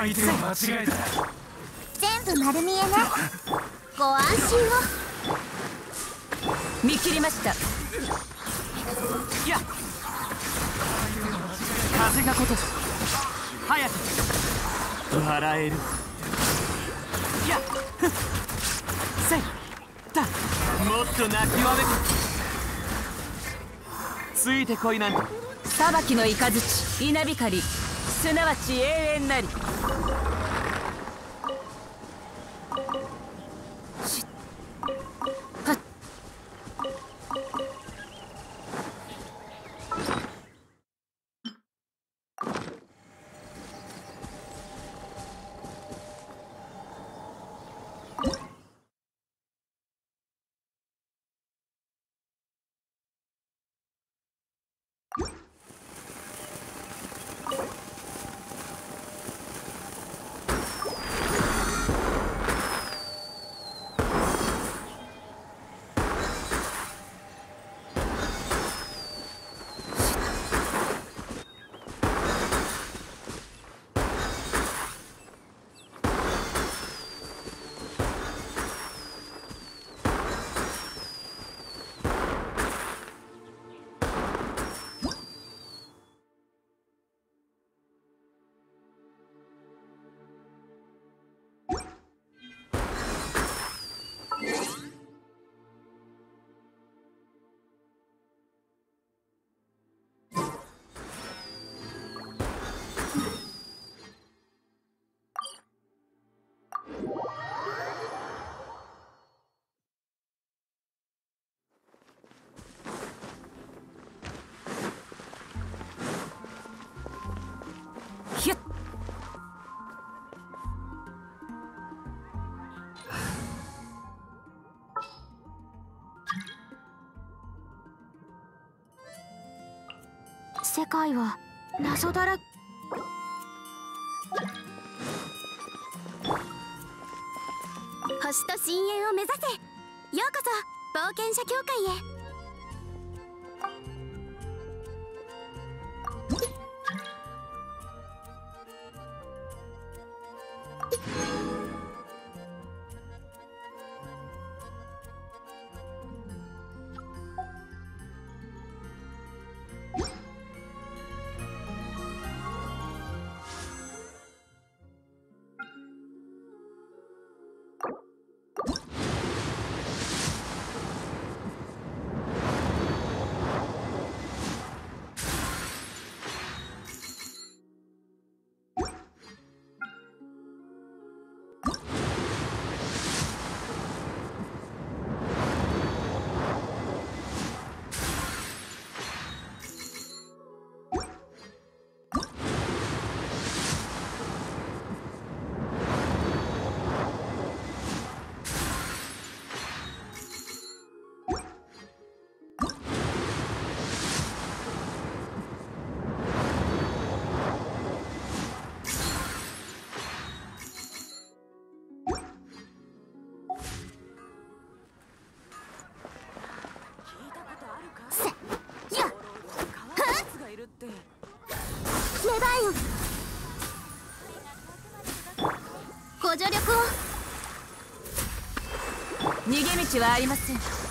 相手を間違えた。 全部丸見えね。ご安心を。 見切りました。 やっ風が如し早く笑える。やっせいだもっと泣きわめく。ついてこいなんて。 裁きの雷稲光すなわち永遠なり。ひゅっ世界は謎だらけ。星と深淵を目指せ。ようこそ冒険者協会へ。メバインご助力を。 逃げ道はありません。